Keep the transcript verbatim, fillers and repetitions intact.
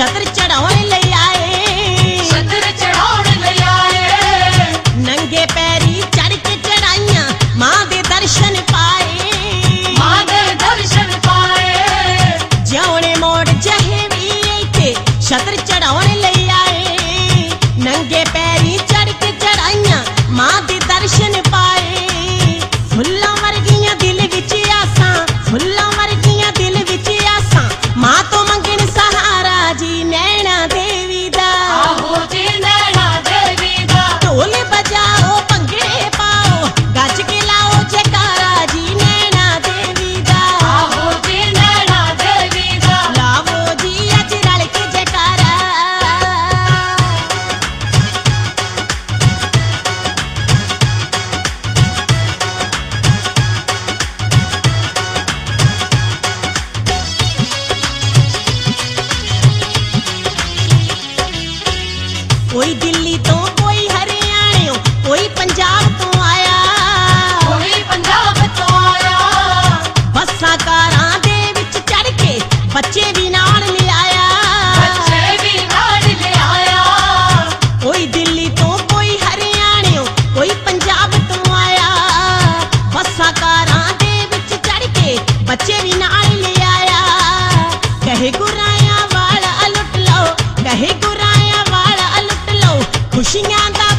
छतर चढ़ाने ले आए, छतर चढ़ाने ले आए। नंगे पैरी चढ़ के चढ़ाइया मां दे दर्शन पाए, मां दे दर्शन पाए। जौने मोड़ जहे भी थे छतर चढ़ाने ले आए, नंगे पैरी चढ़ के चढ़ाइया मां दे दर्शन पाए। फुल्लां वर्गियां दिल विच आसां, फुल्लां वर्गियां दिल विच आसां, मां तो मंगण सहारा जी नैना देवी दा। आहो जी नैना देवी दा। ढोल बजाओ भंगड़े पाओ गज के लाओ जयकारा जी नैना देवी दा। आहो जी नैना देवी दा। लावो जी अज रल के जयकारा। कोई दिल्ली तो कोई हरियाणा कोई पंजाब तो आया, कोई पंजाब तो आया। बस्सां कारां दे विच चढ़ के बच्चे भी नाल ले आया, बच्चे भी नाल ले आया। कोई दिल्ली तो कोई हरियाणा कोई पंजाब तो आया, बस्सां कारां दे विच चढ़ के बच्चे भी नाल ले आया। कहे गुराया वाला लुट लो, कहे गुराया वाला लुट लो, खुशियां दा